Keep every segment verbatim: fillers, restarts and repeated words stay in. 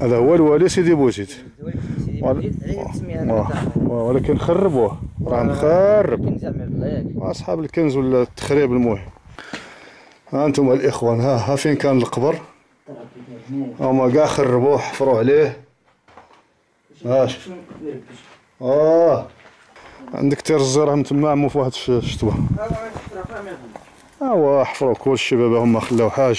هذا هو الوالي سيدي بوزيد. ول... ولكن خربوه، راه مخرب اصحاب الكنز ولا التخريب. المهم ها انتم الاخوان، ها ها فين كان القبر، هما كاع خربوه حفروا عليه. هاش اه عندك تير الزرع من تما عمو في واحد الشتوه. ها هو حفروا كلشي بابا، هما خلاو حاجه.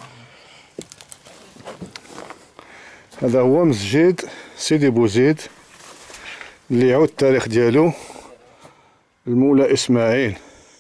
هذا هو مسجد سيدي بوزيد اللي يعود التاريخ ديالو المولى اسماعيل.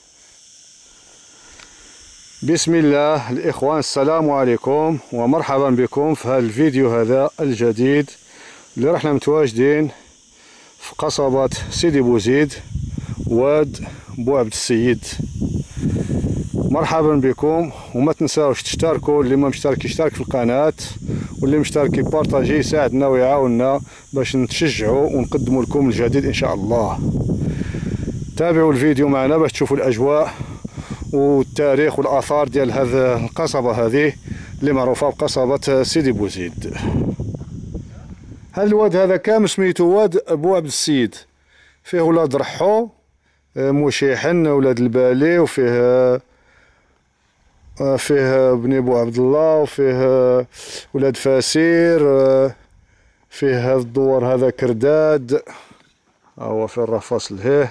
بسم الله الاخوان، السلام عليكم ومرحبا بكم في هذا الفيديو هذا الجديد اللي رحنا متواجدين في قصبة سيدي بوزيد واد بو عبد السيد. مرحبا بكم، وما تنساوش تشتركوا، اللي ما مشترك يشترك في القناة، واللي مشترك يبارطاجي يساعدنا ويعاوننا باش نتشجعوا ونقدموا لكم الجديد ان شاء الله. تابعوا الفيديو معنا باش تشوفوا الاجواء والتاريخ والاثار ديال هذه القصبة هذه اللي معروفة بقصبة سيدي بوزيد. هذا الواد هذا كامل سميتو واد بو عبد السيد، فيه ولاد رحو موشيحن ولاد البالي، وفيه فيه بني بو عبد الله، وفيه ولاد فاسير، فيه هذا الدور هذا كرداد، هو فين راه فاصل هيه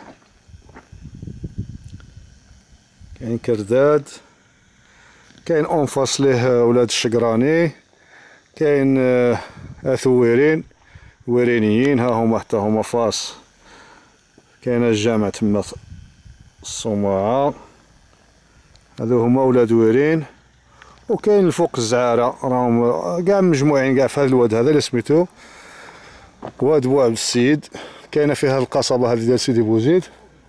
كاين كرداد، كاين اون فاصليه ولاد الشقراني، كاين اثويرين ويرينيين، ها هما حتى هما فاس. كاين الجامع تما الصومعة، هذو هما ولاد ويرين. وكاين الفوق الزعارة راهم كاع مجموعين كاع في هذا الواد هذا اللي سميتو واد بو عبد السيد. كاينه فيها القصبة هذه ديال سيدي بوزيد.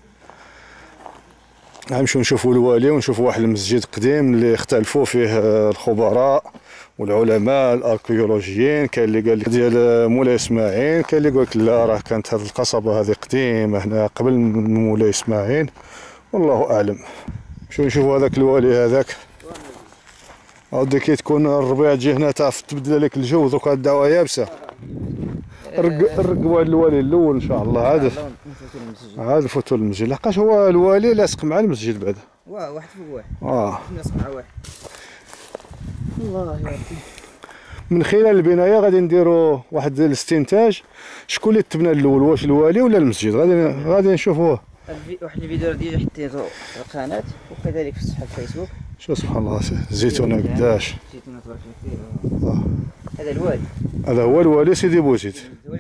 غنمشيو نشوفوا الوالي ونشوفوا واحد المسجد قديم اللي اختلفوا فيه الخبراء والعلماء الاركيولوجيين. كاين اللي قال لك ديال مولاي اسماعيل، كاين اللي قال لك لا راه كانت هذه القصبة هذه قديمة هنا قبل مولاي اسماعيل، والله اعلم. نمشيو نشوفوا هذاك الوالي هذاك. عاودي كي تكون الربيع تجي هنا تعرف تبدل لك الجو، دوكا الدعوة يابسة. نرقبوا هذا الوالي الاول ان شاء الله. عاد عاد نفوتوا للمسجد، لحقاش هو الوالي لاصق مع المسجد بعدا. واه واحد فوق واحد. اه لاصق مع واحد. الله يا ربي. من خلال البنايه غادي نديروا واحد الاستنتاج، شكون اللي تبنى الاول، واش الوالي ولا المسجد؟ غادي غادي نشوفوه. واحد الفيديو ديالي حطيته في القناه وكذلك في صفحه الفيسبوك. شوف سبحان الله، الزيتونه قداش. الزيتونه تبارك الله فيه. هذا الوالي، هذا هو الوالي سيدي بوزيد.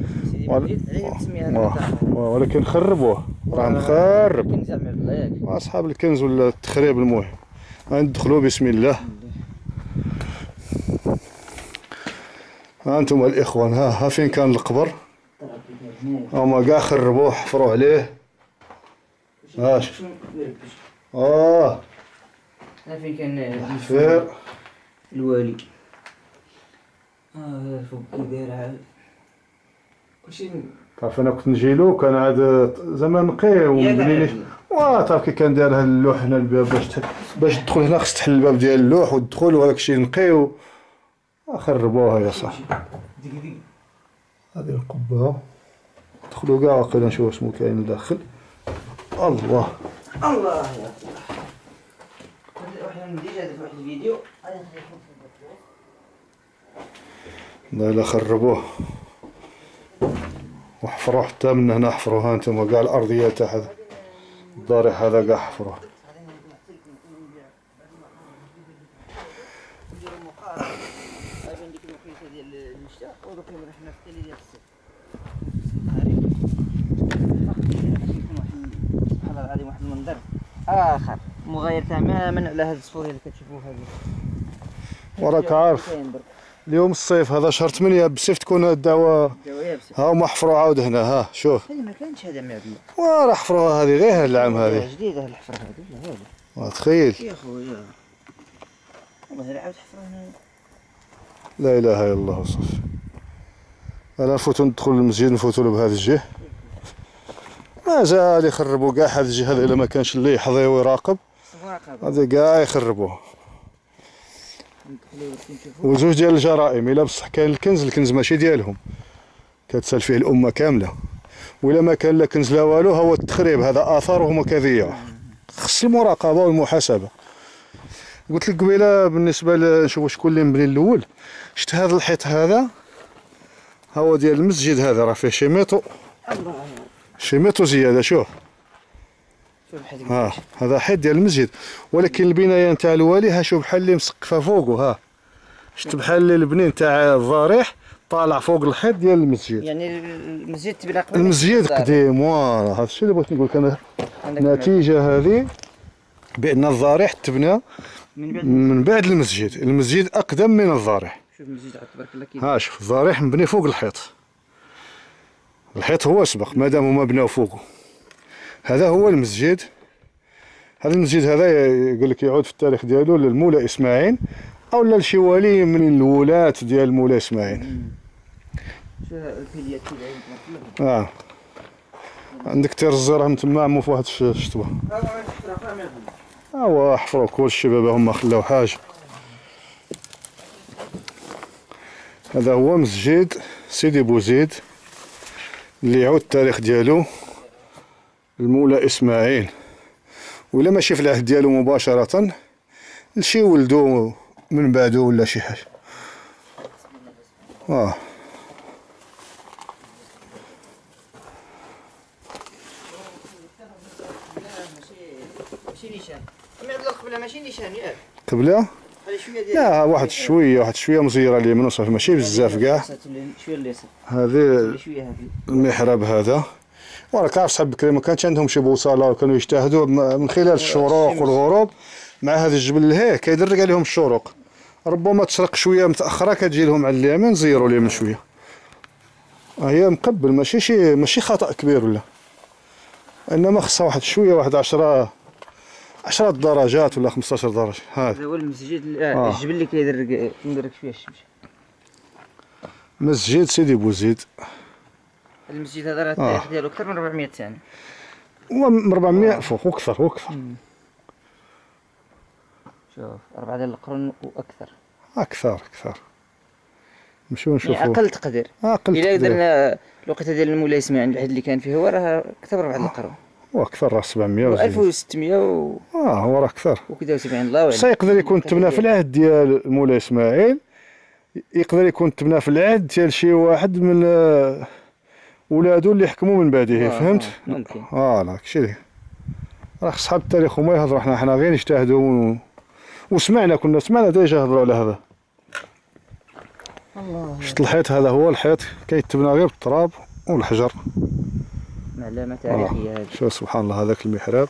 ول... ولكن خربوه، راه مخرب كنز ياك اصحاب الكنز ولا التخريب. المهم غندخلوا بسم الله. ها انتم الاخوان، ها ها فين كان القبر، هما كاع خربوه حفروا عليه. هاش اه ها فين كان الحفير الوالي. اه فوق كي داير عاد كلشي. تعرف انا كنت نجيلو كان عاد زعما نقي ومبنيين، واه تعرف كي كان داير هاد اللوح هنا الباب باش باش تدخل هنا خص تحل الباب ديال اللوح وتدخل وهذاك الشيء نقي. خربوها يا صاحبي. هذه القبه دخلوا كاع واقيلا نشوف شنو كاين لداخل. الله الله يا الله. واحد ندير هذا في واحد الفيديو. والله الا خربوه وحفروا حتى من هنا، حفروها انتم كاع الارضيه تاع هذا الضريح هذا كاع حفروه. سبحان الله العظيم، واحد المنظر اخر مغاير تماما على هذه الصوره اللي كتشوفوها هذه. وراك عارف اليوم الصيف هذا شهر ثمانية بسيف تكون الدعوة. ها هما حفروا عاود هنا. ها شوف هذه ما كانتش هذا معديه، وراه حفروها هذه غير هذا العام هذه جديده الحفره هذه. هذه تخيل يا خويا والله عاود حفره هنا. لا اله الا الله وصافي. انا نفوتو ندخل للمسجد نفوتو له بهذا الجهه. مازال يخربوا كاع هذا الجهه الا ما كانش اللي يحظي ويراقب، هذا كاع يخربوه. وزوج ديال الجرائم. الا بصح كان الكنز، الكنز ماشي ديالهم، كتسال فيه الامه كامله. وإلا ما كان لا كنز لا والو، هو التخريب، هذا اثارهم كذيه. خص المراقبه والمحاسبه. قلت لك قبيله بالنسبه لنشوفوا شكون اللي مبني الاول. شفت هذا الحيط هذا هو ديال المسجد، هذا راه فيه شي ميطو، شي ميطو زياده. شوف ها، هذا حيط ديال المسجد، ولكن البنايه نتاع الوالي ها، شوف بحال اللي مسقفه فوقه. ها شفت بحال اللي البنين تاع الضريح طالع فوق الحيط ديال المسجد. يعني المسجد تبنى قبل المسجد قديم. فوالا هذا الشيء اللي بغيت نقول لك انا. النتيجه هذه بان الضريح تبنى من بعد من بعد المسجد. المسجد اقدم من الضريح. شوف المسجد تبارك الله كيف. ها شوف الضريح مبني فوق الحيط. الحيط هو سبق مادام هما بناو فوقه. هذا هو المسجد. هذا المسجد هذا يقول لك يعود في التاريخ ديالو للمولى اسماعيل، او لشي ولي من الولاة ديال المولى اسماعيل. شوف الفيليات كيف اه عندك تير الزرهم تما عمو في واحد الشطبه. ها هو حفروا كل الشباب هما خلاو حاجه. هذا هو مسجد سيدي بوزيد اللي يعود التاريخ ديالو المولى اسماعيل، ولا ماشي في العهد ديالو مباشره، لشي ولدو من بعدو ولا شي حاجه. اه ماشي نيشان. اما قبله ماشي نيشان ياك قبله. لا واحد شويه، واحد شويه مزيره اليمين وصافي، ماشي بزاف كاع. شويه اليسار هذه المحراب هذا. وراك عارف صحاب بكري ما كانش عندهم شي بوصله، وكانوا يجتهدوا من خلال الشروق والغروب مع هذا الجبل لهيه كيدرك عليهم الشروق. ربما تشرق شويه متاخره كتجي لهم على اليمين، زيروا اليمين شويه. هي مقبل، ماشي شي ماشي خطا كبير ولا، انما خصها واحد شويه، واحد عشرة عشرة درجات ولا خمسطاش درجه. هذا هو المسجد آه. الجبل اللي كيدرك كندرك شويه الشمس. مسجد سيدي بوزيد. المسجد هذا راه التاريخ ديالو اكثر من أربعمية سنه. و أربعمية فوق واكثر واكثر. شوف أربعة ديال القرون واكثر. اكثر اكثر. نمشيو نشوفوا. يعني اقل تقدير. اقل الا درنا الوقيته ديال المولاي اسماعيل العهد اللي كان فيه هو راه اكثر من أربعة ديال القرون. واكثر راه سبعمية و ألف وستمية و اه هو راه اكثر. وكذا وسبعين الله اعلم. بصح يقدر يكون تبنى في العهد ديال المولاي اسماعيل، يقدر يكون تبنى في العهد ديال شي واحد من ولادو اللي حكموا من بعده. آه فهمت؟ آه ممكن. اه لا داكشي اللي راه صحاب التاريخ هما يهضروا، حنا حنا غير نجتهدوا و... وسمعنا كنا سمعنا ديجا يهضروا على هذا. الله. شفت الحيط هذا هو الحيط كيتبنى غير بالتراب والحجر. معلمه تاريخيه هذه. شوف سبحان الله هذاك المحراب.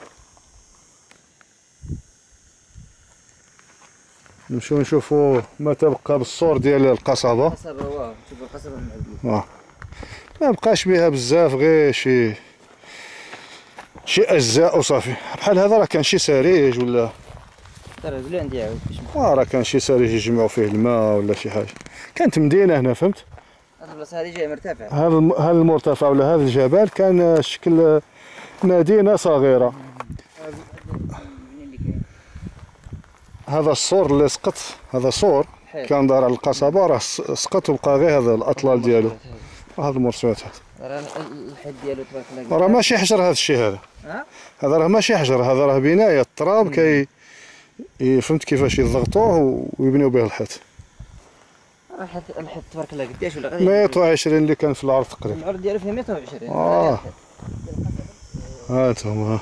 نمشيو نشوفوا ما تبقى بالصور ديال القصبه. القصبه واه شوف القصبه المعلمه. اه ما بقاش بها بزاف، غير شي شي اجزاء وصافي. بحال هذا راه كان شي سريج ولا ترى ولا عندي عاود اه راه كان شي سريج يجمعوا فيه الماء ولا شي حاجه. كانت مدينه هنا، فهمت؟ هذه البلاصه هذه جايه مرتفعه. هذا الم... هذا المرتفع ولا هذا الجبل كان شكل مدينه صغيره. هذا السور اللي سقط، هذا سور كان دار على القصبه، راه سقط وبقى غير هذا الاطلال ديالو. هذا المرسومات هذا راه الحيط ديالو تبارك الله. راه ماشي حجر هذا الشيء هذا. ها؟ هذا راه ماشي حجر، هذا راه بنايه التراب كي فهمت كيفاش يضغطوه ويبنيو به الحيط. الحيط الحيط تبارك الله قداش ولا غير مية وعشرين اللي كان في العرض تقريبا. العرض ديالو فيه مية وعشرين. اه هانتوما هما.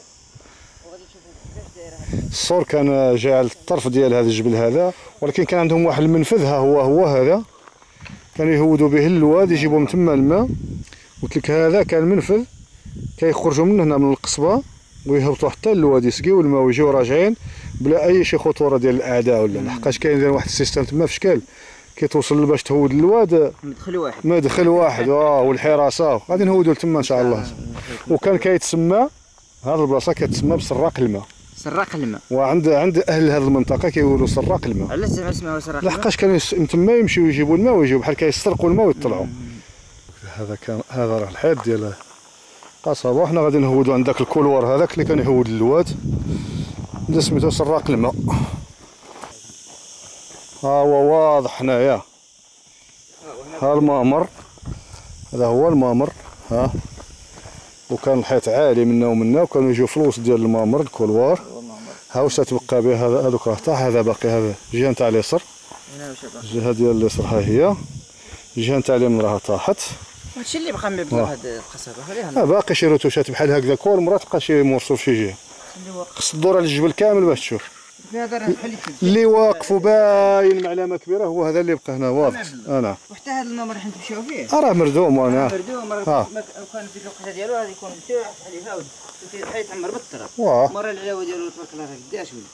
السور كان جاي على الطرف ديال هذا الجبل هذا، ولكن كان عندهم واحد المنفذ ها هو هو هذا، كانوا يهودوا به الواد يجيبوا من تما الماء. قلت لك هذا كان منفذ كيخرجوا من هنا من القصبه ويهبطوا حتى للواد يسقيو الماء ويجيو راجعين بلا اي شي خطوره ديال الاعداء ولا. لحقاش كاين واحد السيستم تما في شكل كيتوصل باش تهود الواد مدخل واحد مدخل واحد اه والحراسه غادي نهودوا تما ان شاء الله. وكان كيتسمى هذه البلاصه كتسمى بسراق الماء. سراق الماء. وعند عند اهل هذه المنطقه كيقولوا سراق الماء. علاش زعما اسمها سراق الماء؟ لحقاش كانوا من تما يمشيو يجيبوا الماء ويجيو بحال كيسترقوا الماء ويطلعوا. هذا كان هذا راه الحيط ديال قصبه، وحنا غادي نهودوا عند داك الكولوار هذاك اللي كان يهود الواد اللي سميتو سراق الماء. ها هو واضح هنايا، ها المامر، هذا هو المامر. ها وكان الحيط عالي منا ومنا، وكانوا يجيو في الوسط ديال المامر الكولوار. ها واش تتبقى به هذوك راه طاح، هذا باقي، هذا الجهه نتاع اليسر، الجهه ديال اليسر ها هي، الجهه نتاع اليمين راه طاحت. هادشي اللي بقى من بلا هاد القصبه خليها. اه باقي شي روتوشات بحال هكذا، كل مره تلقى شي مرسول في شي جهه. خص تدور على الجبل كامل باش تشوف. اللي واقف وباين معلمه كبيره هو هذا اللي بقى هنا واضح. انا وحتى هذا المامر راح نمشيو فيه. اه راه مردوم وانا مردوم راه كان في الوقت ديالو غادي يكون مفتوح عليه هاود الحيط عمر بالتراب. واه مره العلاوه ديالو تبارك الله راه قداش ولا.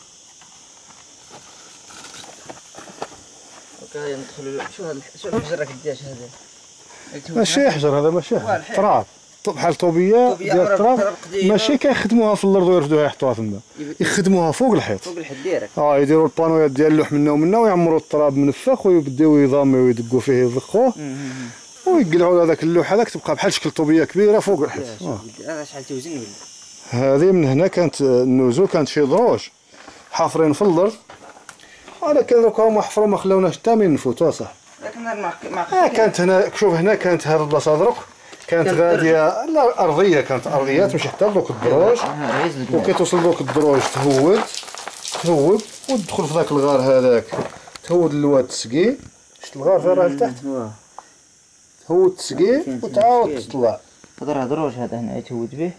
اوكي ندخلوا. شو هذا شو الحجر راه قداش هذا؟ ماشي حجر هذا، ماشي تراب بحال طوبيه ديال التراب، ماشي كيخدموها في الارض ويرفدوها يحطوها تما، يخدموها فوق الحيط. فوق الحيط ديالك. اه يديروا البانويات ديال اللوح منا ومنا ويعمروا التراب منفخ ويبداو يضاموا ويدقوا فيه يضخوه ويقلعوا هذاك اللوح هذاك، تبقى بحال شكل طوبيه كبيره فوق الحيط. هذا شحال توزن ولا؟ هذه من هنا كانت النزول، كانت شي دروج حافرين في الارض، ولكن دوك هما حفروا ما خلاوناش حتى من نفوتوا صح. لكن ما ما اه كانت هنا، شوف هنا كانت هذه البلاصه درك كانت غاديه، لا ارضيه، كانت ارضيه تمشي حتى لذوك الدروج، وكتوصل لذوك الدروج تهود تهود وتدخل في ذاك الغار هذاك، تهود الواد تسقي، شفت الغار فين راه لتحت، تهود تسقي وتعاود تطلع. هذا راه دروج هذا هنا يتهود به،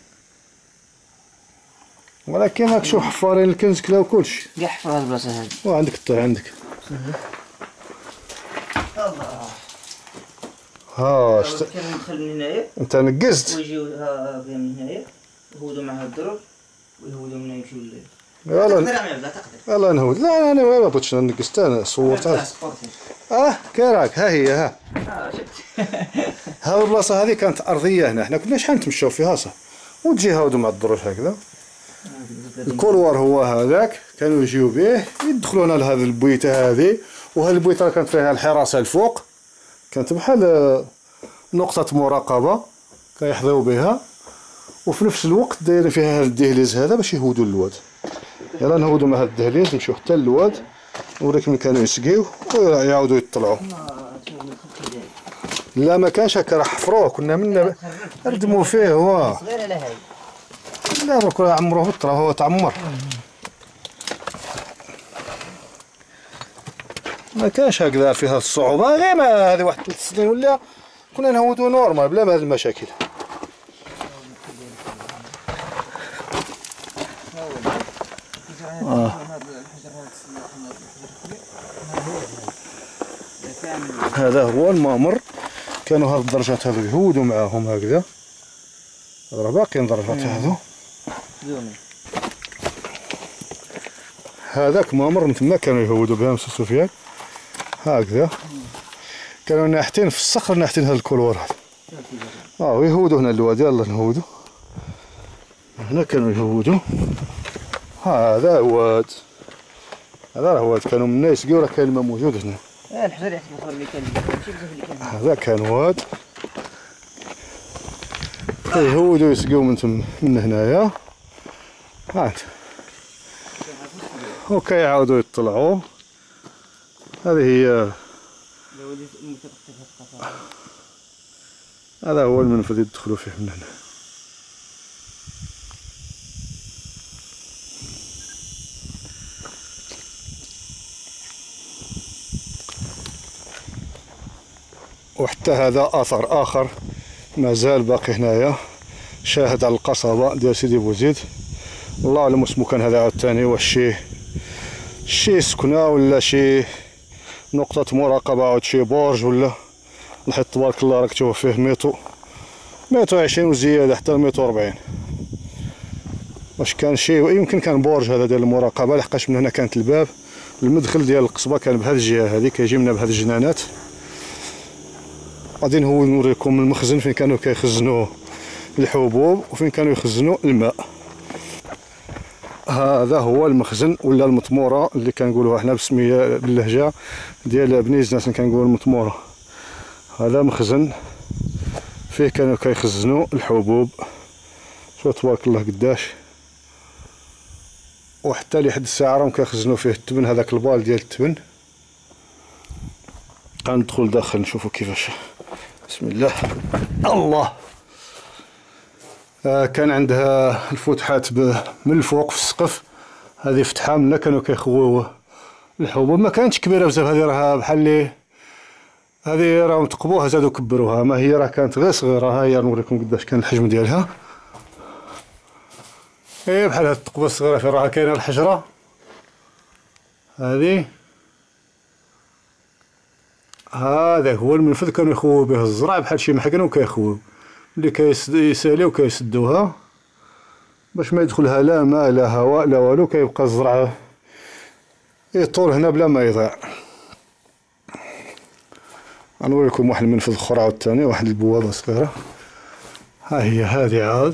ولكن راك شوف حفارين الكنز كلاو كلشي. كاع حفر هاد البلاصه هادي. وعندك الطير عندك. الله. ها شت... كان ندخل من هنايا. انت نقزت. ويجيو ها من هنايا يهودوا مع هاد الدروج ويهودوا من هنا يمشيو لل. يلا تقدر لا تقدر. يلا نهود. لا انا ما بغيتش نقزت، انا صورتها. اه كراك ها هي ها. اه شفت. ها البلاصه هذه كانت ارضيه هنا، حنا كنا شحال نتمشاو فيها صح، وتجي هاودوا مع الدروج هكذا. الكولوار هو هذاك كانوا يجيو به يدخلوا هنا لهذه البويته هذه، وهذه البويته كانت فيها الحراسه الفوق، كانت بحال نقطه مراقبه كيحظيو بها، وفي نفس الوقت دايرين فيها هذا الدهليز هذا باش يهودوا اللواد. يلا نهودوا مع هذا الدهليز نمشيو حتى اللواد نوريكم كانوا يسقيو ويعاودوا يطلعوا. لا ما كانش هكا، راه حفروه كنا منا ردموا فيه. هو صغير على هاي. لا راه كنا عمروه بالتراب، هو تعمر ما كانش هكذا فيها الصعوبه، غير ما هذه واحد ثلاث سنين ولا كنا نهودوا نورمال بلا ما هذه المشاكل. آه. هذا هو المامر، كانوا هاد الدرجات هذو يهودوا معاهم هكذا، راه باقيين درجات هذو. هذاك مامر من تما كانوا يهودوا بها مسا سفيان هكذا، كانوا ناحتين في الصخر ناحتين هذا الكولوار هذا. اه ويهودوا هنا اللواد. يلا نهودوا هنا كانوا يهودوا. هذا واد، هذا راه واد كانوا منا يسقيو، راه كاين الماء موجود هنا. اه الحجر يحسب اللي كان ماشي بزاف اللي كان. هذا كان واد يهودوا يسقيو من تم من هنايا هاد، وكيعاودوا يطلعوا. هذه هي، هذا هو المنفذ يدخلوا فيه من هنا. وحتى هذا اثر اخر مازال باقي هنايا، شاهد على القصبه ديال سيدي بوزيد. الله اعلم اسمو كان هذا عاوتاني، واش شي شي سكنه ولا شي نقطه مراقبه عاود شي برج، ولا الحيط تبارك الله راك تشوف فيه ميتو ميتو عشرين وزياده حتى ميتو وربعين. واش كان شي يمكن كان برج هذا ديال المراقبه، لحقاش من هنا كانت الباب المدخل ديال القصبه كان بهذه الجهه هذه، كيجي منا بهذه الجنانات. غادي نهو نوريكم المخزن فين كانوا كيخزنوا الحبوب وفين كانوا يخزنوا الماء. هذا هو المخزن ولا المطموره اللي كنقولوها حنا بسميه باللهجه ديال بني زناس، كنقولوا المطموره. هذا مخزن فيه كانوا كيخزنوا الحبوب، شوف تبارك الله قداش. وحتى لحد الساعه راهم كيخزنوا فيه التبن، هذاك البال ديال التبن غندخل داخل نشوفوا كيفاش. بسم الله. الله. آه كان عندها الفتحات من الفوق في السقف، هذه فتحه منا كانوا كيخويو الحبوب، ما كانتش كبيره بزاف، هذه راها بحال اللي هذه راهم تقبوها زادوا كبروها، ما هي راه كانت غير صغيره. ها هي نوريكم قداش كان الحجم ديالها. ايه بحال هاد التقبه الصغيره فين راها كاينه الحجره هذه. هذا هو المنفذ كانوا يخويو به الزرع بحال شي محكنه وكيخويو، اللي كيساليو كيسدوها باش ما يدخلها لا ماء لا هواء لا والو، كيبقى الزرع يطول هنا بلا ما يضيع. غنوريكم واحد المنفذ اخر عاوتاني، واحد البوابه صغيره. ها هي هذه عاد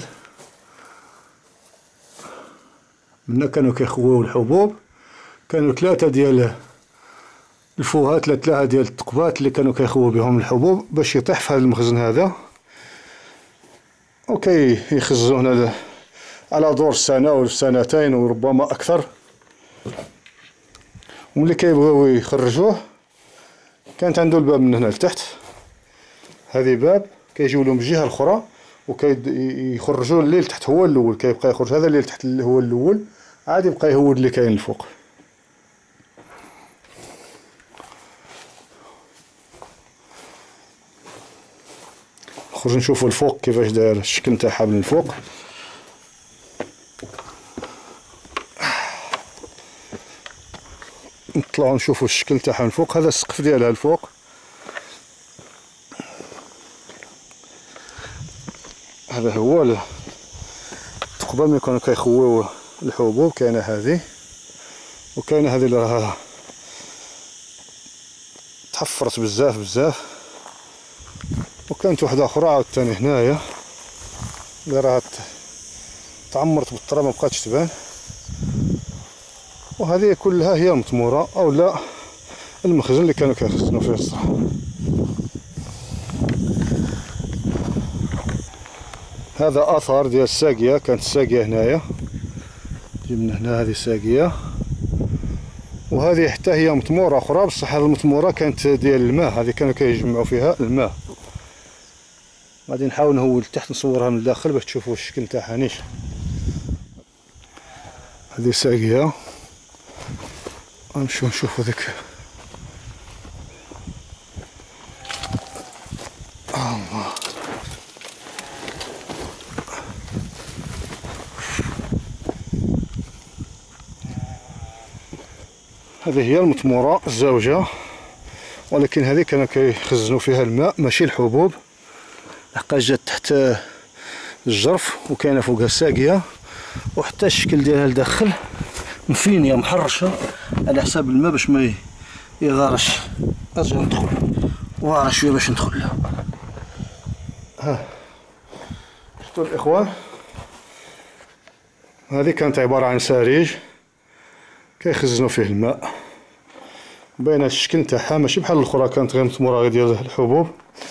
منا كانوا كيخويو الحبوب. كانوا ثلاثه ديال الفوهات لا ثلاثه ديال التقبات اللي كانوا كيخويو بهم الحبوب باش يطيح في هذا المخزن هذا، وكي يخزنوا هنا على دور سنه و سنتين وربما اكثر. وملي كيبغيو يخرجوه كانت عنده الباب من هنا لتحت، هذه باب كيجيو لهم الجهه الاخرى وكيخرجوا اللي لتحت هو الاول، كيبقى يخرج هذا اللي لتحت هو الاول، عاد يبقى يهود اللي كاين الفوق. نخرج نشوفوا الفوق كيفاش داير الشكل نتاعها من الفوق. نطلعوا نشوفوا الشكل تاعها من الفوق. هذا السقف ديالها الفوق، هذا هو التقبه ملي كانوا كيخويو الحبوب. كاينه هذه وكاينه هذه اللي راها تحفرت بزاف بزاف، وكانت وحده اخرى عاوتاني هنايا اللي راها تعمرت بالتراب ما بقاتش تبان. وهذه كلها هي المطموره او لا المخزن اللي كانوا كيخزنوا فيه الصراحه. هذا اثر ديال الساقيه، كانت الساقيه هنايا، جبنا هنا هذه الساقيه، وهذه حتى هي مطموره اخرى، بصح هذه المطموره كانت ديال الماء، هذه كانوا كيجمعوا فيها الماء. غادي نحاول نهول تحت نصورها من الداخل باش تشوفوا الشكل تاعها نيش. هذه ساقيه، غنمشيو نشوفوا ديك الله. هذه هي المطموره الزوجه، ولكن هذه كانوا كيخزنوا فيها الماء ماشي الحبوب، لحقاش جات تحت الجرف وكاينه فوقها الساقيه، وحتى الشكل ديالها لداخل مفينيه محرشه على حساب الماء باش ما يغارش. اجي ندخل وارا شويه باش ندخل لها. ها شفتوا الاخوان، هذه كانت عباره عن ساريج كيخزنوا فيه الماء. باين الشكل تاعها ماشي بحال الاخرى، كانت غير مطموره غير ديال الحبوب.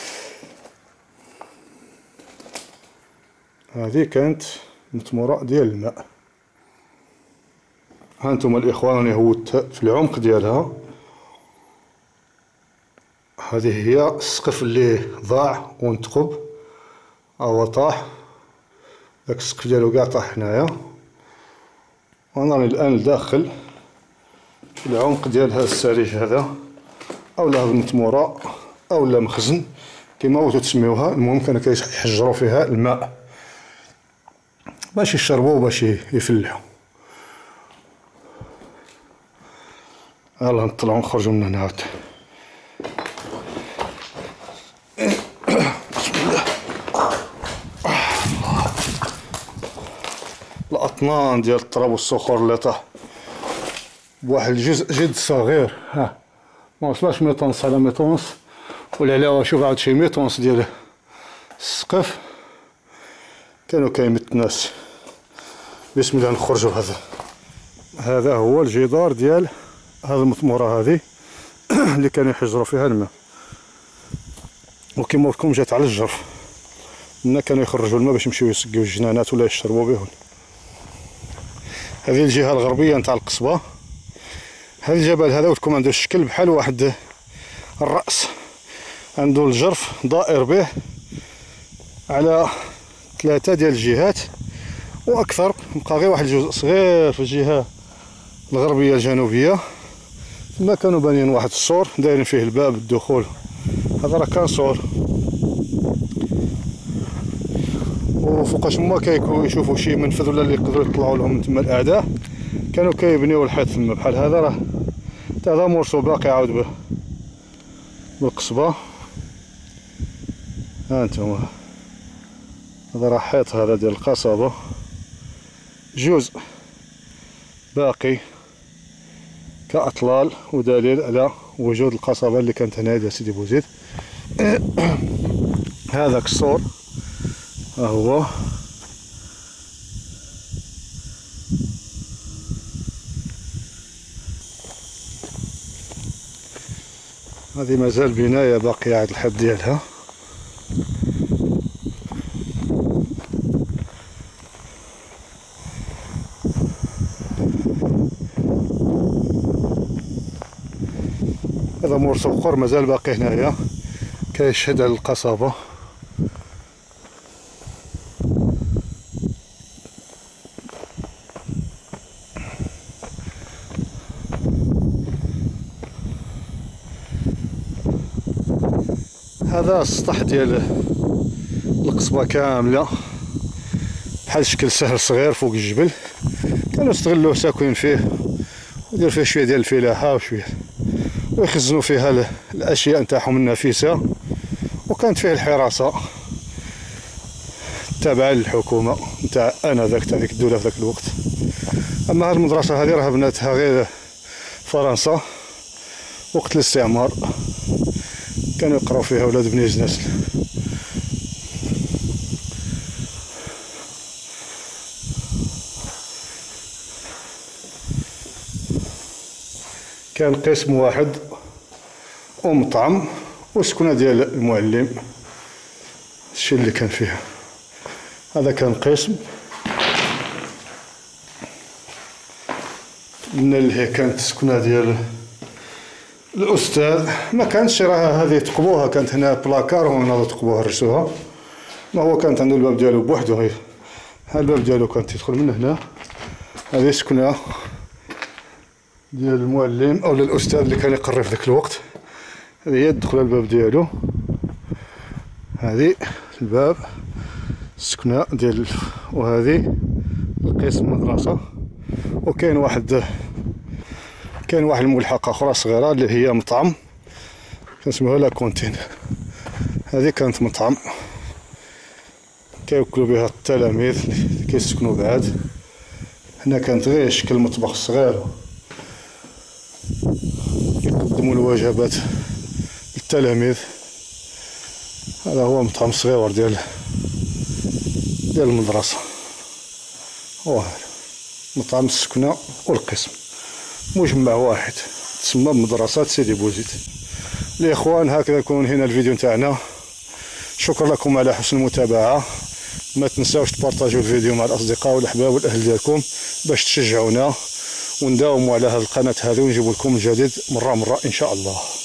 هذه كانت مطموره ديال الماء. هانتوما الاخوان راني هودت في العمق ديالها. هذه هي السقف اللي ضاع ونتقب او طاح، داك السقف ديالو كاع طاح هنايا. وانا راني الان داخل في العمق ديال هذا السريج هذا، اولا هذه المطموره اولا مخزن كما بغيتو تسميوها. المهم كانوا كيحجروا فيها الماء باش يشربوا باش يفلحوا. يلا نطلعوا نخرجوا من هنا عاد. بسم الله. الاطنان ديال التراب والصخور اللي طاح بواحد الجزء جد صغير، ها ما وصلش ميطونس على ميطونس، والعلاوه شوف عاد شي ميطونس ديال السقف كانوا كيمت الناس. بسم الله نخرجوا. هذا هذا هو الجدار ديال هذه المطموره هذه اللي كانوا يحجروا فيها الماء، وكما قلت لكم جات على الجرف، منا كانوا يخرجوا الماء باش يمشيو يسقيو الجنانات ولا يشربوا بهم. هذه الجهه الغربيه نتاع القصبه. هذا الجبل هذا قلت لكم عنده الشكل بحال واحد الراس، عنده الجرف دائر به على ثلاثة ديال الجهات واكثر. بقى غير واحد الجزء صغير في الجهه الغربيه الجنوبيه، ثم كانوا بانيين واحد السور دايرين فيه الباب الدخول. هذا راه كان سور، وفوقاش هما كيكونوا يشوفوا شي منفذ ولا اللي يقدروا يطلعوا لهم تما الاعداء، كانوا كيبنيو الحيط تما بحال هذا. راه حتى هذا مرسو باقي عاود به بالقصبه. ها انتم، هذا راه حيط هذا ديال القصبه، جزء باقي كأطلال ودليل على وجود القصبة اللي كانت هنا ديال سيدي بوزيد. هذاك السور ها هو، هذه مازال بناية باقية على الحد ديالها. هذا مرسو اخر مازال باقي هنايا كيشهد على القصبة. هذا السطح ديال القصبة كاملة بحال شكل سهل صغير فوق الجبل، كانوا استغلوه ساكنين فيه ودير فيه شوية ديال الفلاحة وشوية ويخزنوا فيها الاشياء نتاعهم النفيسه، وكانت فيه الحراسه تابعه للحكومه نتاع انذاك تاع ديك الدوله في ذاك الوقت. اما هذه المدرسه هذه راه بناتها غير فرنسا وقت الاستعمار، كانوا يقراو فيها ولاد بني جناسل. كان قسم واحد ومطعم وسكنة ديال المعلم، الشيء اللي كان فيها. هذا كان قسم من اللي هي كانت سكنة ديال الأستاذ. ما كانتش راها هذه تقبوها، كانت هنا بلاكار وهنا تقبوها رسوها. ما هو كانت عنده الباب ديالو بوحدو، غير ها الباب ديالو كان تيدخل من هنا. هذه سكنة ديال المعلم او الاستاذ اللي كان يقري في ذاك الوقت. هذه هي الدخله الباب ديالو، هذه الباب السكنه ديال، وهذه القسم مدرسه. وكاين واحد كاين واحد الملحقه اخرى صغيره اللي هي مطعم كنسميوها لا كونتين. هذه كانت مطعم كياكلوا بها التلاميذ اللي كيسكنوا بعاد. هنا كانت غير شكل مطبخ صغير يقدموا الوجبات للتلاميذ. هذا هو مطعم صغير ديال ديال المدرسة. هو هذا مطعم السكنة والقسم مجمع واحد تسمى بمدرسة سيدي بوزيد. الإخوان هكذا يكون هنا الفيديو نتاعنا. شكرا لكم على حسن المتابعة. ما تنساوش تبارطاجوا الفيديو مع الأصدقاء والأحباب والأهل ديالكم باش تشجعونا ونداوموا على هذه القناة هذه ونجيب لكم الجديد مرة مرة إن شاء الله.